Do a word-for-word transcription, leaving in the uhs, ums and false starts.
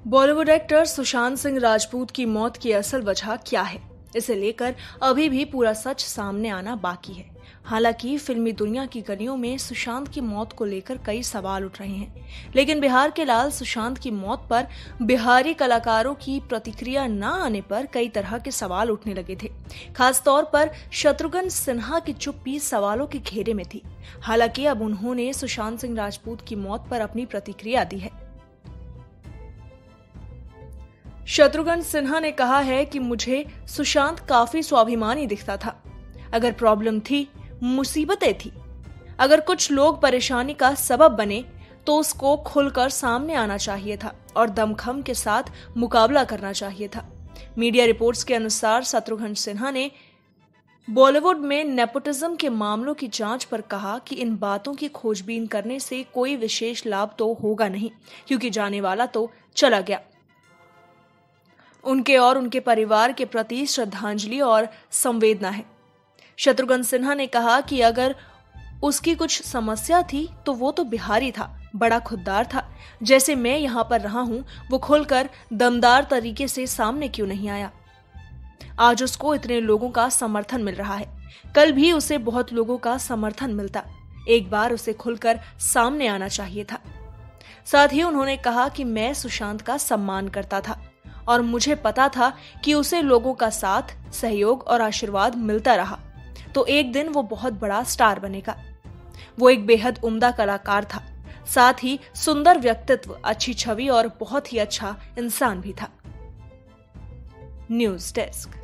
Bollywood actor Sushant Singh Rajput की मौत की असल वजह क्या है, इसे लेकर अभी भी पूरा सच सामने आना बाकी है। हालांकि फिल्मी दुनिया की गलियों में सुशांत की मौत को लेकर कई सवाल उठ रहे हैं, लेकिन बिहार के लाल सुशांत की मौत पर बिहारी कलाकारों की प्रतिक्रिया न आने पर कई तरह के सवाल उठने लगे थे। खासतौर पर शत्रुघ्न सिन्हा की चुप्पी सवालों के घेरे में थी। हालांकि अब उन्होंने सुशांत सिंह राजपूत की मौत पर अपनी प्रतिक्रिया दी है। शत्रुघ्न सिन्हा ने कहा है कि मुझे सुशांत काफी स्वाभिमानी दिखता था। अगर प्रॉब्लम थी, मुसीबतें थी, अगर कुछ लोग परेशानी का सबब बने तो उसको खुलकर सामने आना चाहिए था और दमखम के साथ मुकाबला करना चाहिए था। मीडिया रिपोर्ट्स के अनुसार शत्रुघ्न सिन्हा ने बॉलीवुड में नेपोटिज्म के मामलों की जांच पर कहा कि इन बातों की खोजबीन करने से कोई विशेष लाभ तो होगा नहीं, क्योंकि जाने वाला तो चला गया। उनके और उनके परिवार के प्रति श्रद्धांजलि और संवेदना है। शत्रुघ्न सिन्हा ने कहा कि अगर उसकी कुछ समस्या थी तो वो तो बिहारी था, बड़ा खुददार था। जैसे मैं यहां पर रहा हूं, वो खुलकर दमदार तरीके से सामने क्यों नहीं आया? आज उसको इतने लोगों का समर्थन मिल रहा है, कल भी उसे बहुत लोगों का समर्थन मिलता। एक बार उसे खुलकर सामने आना चाहिए था। साथ ही उन्होंने कहा कि मैं सुशांत का सम्मान करता था और मुझे पता था कि उसे लोगों का साथ, सहयोग और आशीर्वाद मिलता रहा तो एक दिन वो बहुत बड़ा स्टार बनेगा। वो एक बेहद उम्दा कलाकार था, साथ ही सुंदर व्यक्तित्व, अच्छी छवि और बहुत ही अच्छा इंसान भी था। News desk.